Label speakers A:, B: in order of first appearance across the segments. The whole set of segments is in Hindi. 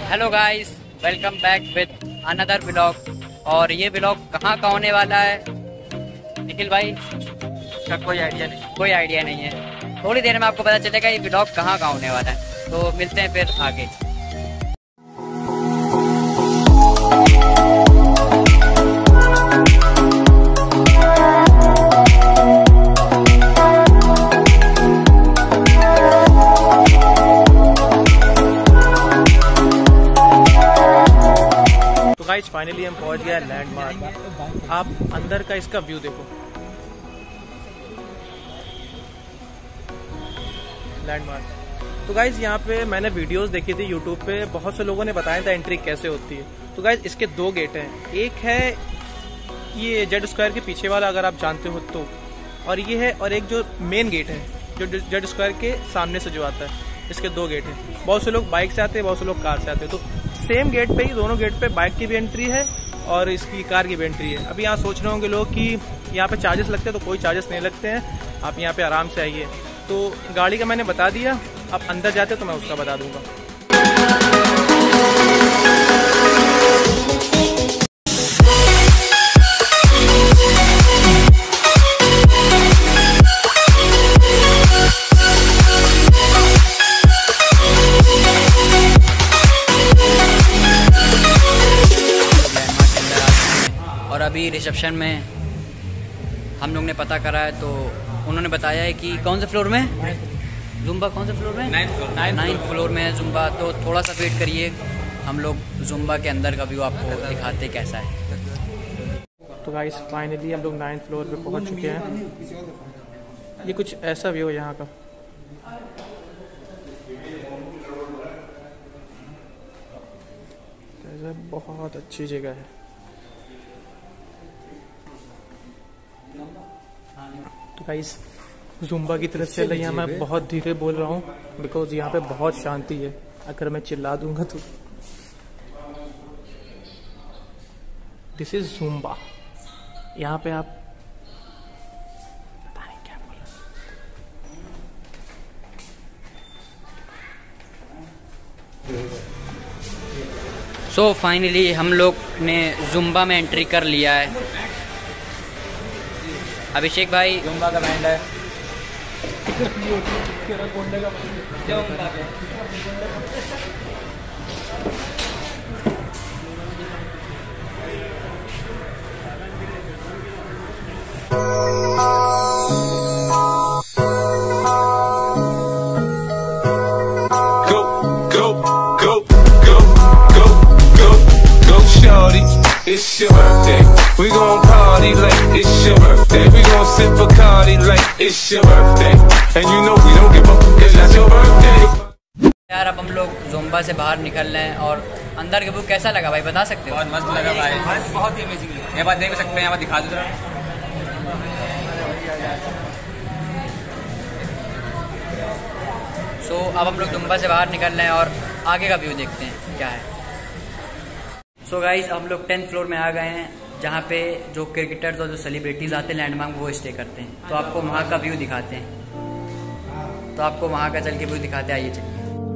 A: Hello guys, welcome back with another vlog. और ये व्लॉग कहाँ का होने वाला है निखिल भाई?
B: इसका कोई आइडिया
A: नहीं है। थोड़ी देर में आपको पता चलेगा ये व्लॉग कहाँ का होने वाला है। तो मिलते हैं फिर आगे।
B: गाइस फाइनली हम पहुंच गए लैंडमार्क। आप अंदर का इसका व्यू देखो, लैंडमार्क। तो गाइस यहाँ पे मैंने वीडियोस देखी थी यूट्यूब पे, बहुत से लोगों ने बताया था एंट्री कैसे होती है। तो गाइस इसके दो गेट हैं, एक है ये जेड स्क्वायर के पीछे वाला अगर आप जानते हो तो, और ये है, और एक जो मेन गेट है जो जेड स्क्वायर के सामने से जो आता है। इसके दो गेट हैं। बहुत से लोग बाइक से आते हैं, बहुत से लोग कार से आते हैं। तो सेम गेट पे ही, दोनों गेट पे बाइक की भी एंट्री है और इसकी कार की भी एंट्री है। अभी यहाँ सोच रहे होंगे लोग कि यहाँ पे चार्जेस लगते हैं, तो कोई चार्जेस नहीं लगते हैं, आप यहाँ पे आराम से आइए। तो गाड़ी का मैंने बता दिया, आप अंदर जाते तो मैं उसका बता दूंगा।
A: और अभी रिसेप्शन में हम लोग ने पता करा है, तो उन्होंने बताया है कि कौन से फ्लोर में जुम्बा, कौन से फ्लोर में? 9th फ्लोर में है जुम्बा। तो थोड़ा सा वेट करिए, हम लोग जुम्बा के अंदर का व्यू आपको दिखाते कैसा है।
B: तो गाइस फाइनली हम लोग 9th फ्लोर पे पहुंच चुके हैं। ये कुछ ऐसा व्यू है यहाँ का। बहुत अच्छी जगह है। तो गाइस जुम्बा की तरफ से यहाँ मैं बहुत धीरे बोल रहा हूँ, बिकॉज यहाँ पे बहुत शांति है। अगर मैं चिल्ला दूंगा तो। This is Zumba. यहाँ पे आप पता नहीं क्या बोल रहे।
A: सो फाइनली हम लोग ने जुम्बा में एंट्री कर लिया है। अभिषेक भाई जुम्बा का बैंड है।
C: It's your birthday. We gon' party like it's your birthday. We gon' sip Bacardi like it's your birthday. And you know we don't give a fuck 'cause that's your birthday.
A: यार अब हम लोग जुम्बा से बाहर निकल रहे हैं, और अंदर का व्यू कैसा लगा भाई, बता सकते हो?
D: बहुत मस्त लगा भाई, बहुत ही अमेजिंग लगा। ये बात देख सकते हैं, यहाँ पर दिखा दो जरा।
A: सो अब हम लोग जुम्बा से बाहर निकल रहे हैं और आगे का व्यू देखते हैं क्या है। सो गाइज हम लोग 10th फ्लोर में आ गए हैं, जहाँ पे जो क्रिकेटर्स और जो सेलिब्रिटीज़ आते हैं लैंडमार्क, वो स्टे करते हैं। तो आपको वहाँ का व्यू दिखाते हैं, तो आपको वहाँ का चल के व्यू दिखाते हैं। आइए चलिए।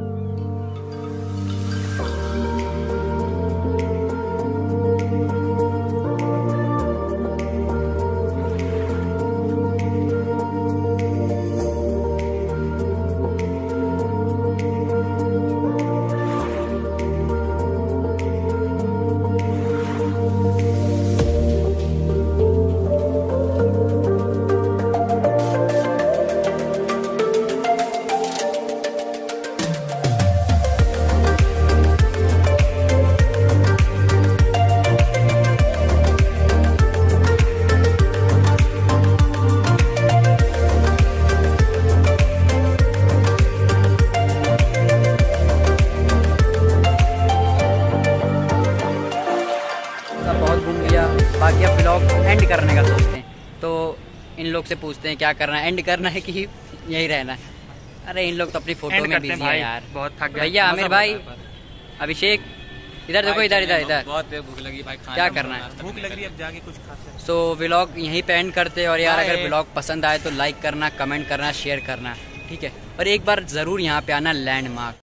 A: बाकी अब ब्लॉग एंड करने का सोचते हैं, तो इन लोग से पूछते हैं क्या करना है, एंड करना है कि यही रहना है? अरे इन लोग तो अपनी फोटो में बिजी है यार,
D: बहुत थक गए।
A: भैया आमिर भाई, अभिषेक, इधर देखो, इधर इधर इधर।
D: बहुत भूख लगी भाई,
A: क्या करना है?
B: भूख लग रही है, अब जाके कुछ खाते हैं।
A: सो व्लॉग यहीं पे एंड करते हैं। और यार अगर व्लॉग पसंद आए तो लाइक करना, कमेंट करना, शेयर करना, ठीक है। और एक बार ज़रूर यहाँ पे आना लैंडमार्क।